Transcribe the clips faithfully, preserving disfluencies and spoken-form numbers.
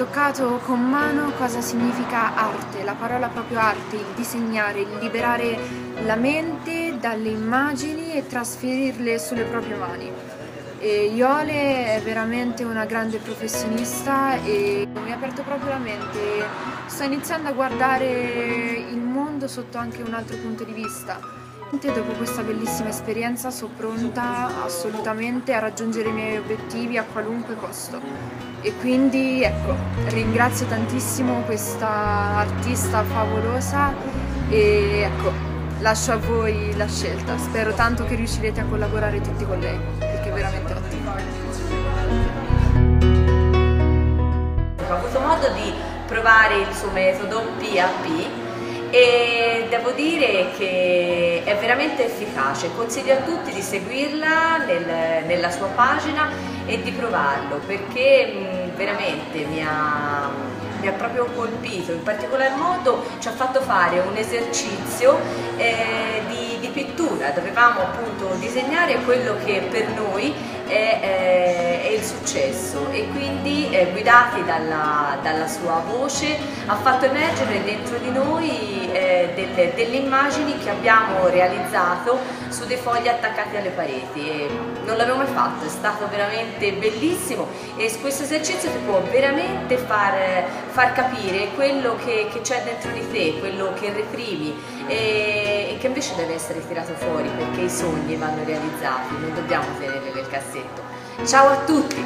toccato con mano cosa significa arte, la parola proprio arte, il disegnare, il liberare la mente dalle immagini e trasferirle sulle proprie mani. E Iole è veramente una grande professionista e mi ha aperto proprio la mente. Sto iniziando a guardare il mondo sotto anche un altro punto di vista. Dopo questa bellissima esperienza sono pronta assolutamente a raggiungere i miei obiettivi a qualunque costo. E quindi ecco, ringrazio tantissimo questa artista favolosa e ecco, lascio a voi la scelta. Spero tanto che riuscirete a collaborare tutti con lei, perché è veramente ottima. Ho avuto modo di provare il suo metodo P A P e devo dire che è veramente efficace. Consiglio a tutti di seguirla nel, nella sua pagina e di provarlo, perché mh, veramente mi ha, mi ha proprio colpito. In particolar modo ci ha fatto fare un esercizio eh, di, di pittura. Dovevamo appunto disegnare quello che per noi è, è, è il successo, e quindi eh, guidati dalla, dalla sua voce ha fatto emergere dentro di noi eh, delle, delle immagini che abbiamo realizzato su dei fogli attaccati alle pareti. E non l'avevo mai fatto, è stato veramente bellissimo, e questo esercizio ti può veramente far, far capire quello che c'è dentro di te, quello che reprimi e, e che invece deve essere tirato fuori, perché i sogni vanno realizzati, non dobbiamo tenerli nel cassetto. Ciao a tutti!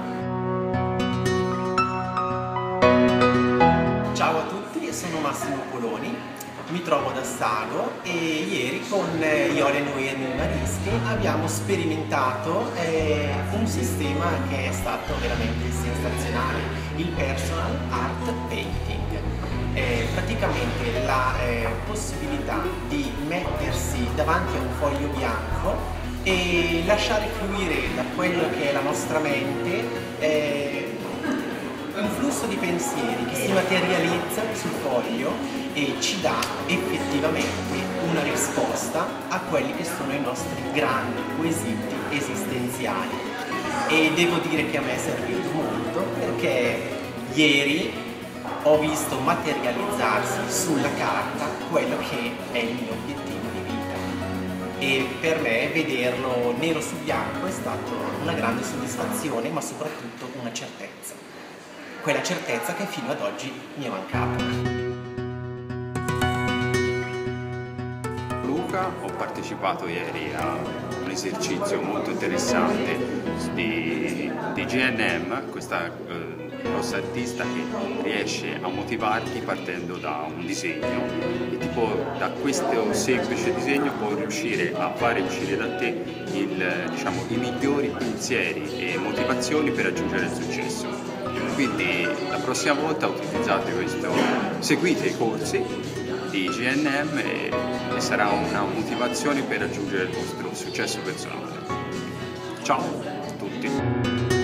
Ciao a tutti, sono Massimo Poloni, mi trovo ad Assago e ieri con Iole Noi e Marischi abbiamo sperimentato eh, un sistema che è stato veramente sensazionale, il Personal Art Painting. Eh, praticamente la eh, possibilità di mettersi davanti a un foglio bianco e lasciare fluire da quello che è la nostra mente eh, un flusso di pensieri che si materializza sul foglio e ci dà effettivamente una risposta a quelli che sono i nostri grandi quesiti esistenziali. E devo dire che a me è servito molto, perché ieri ho visto materializzarsi sulla carta quello che è il mio obiettivo di vita, e per me vederlo nero su bianco è stata una grande soddisfazione, ma soprattutto una certezza, quella certezza che fino ad oggi mi è mancata. Luca, ho partecipato ieri a un esercizio molto interessante di, di G N M, questa eh, grossa artista che riesce a motivarti partendo da un disegno, e tipo da questo semplice disegno può riuscire a fare uscire da te il, diciamo, i migliori pensieri e motivazioni per raggiungere il successo. Quindi la prossima volta utilizzate questo, seguite i corsi di G N M e, e sarà una motivazione per raggiungere il vostro successo personale. Ciao a tutti!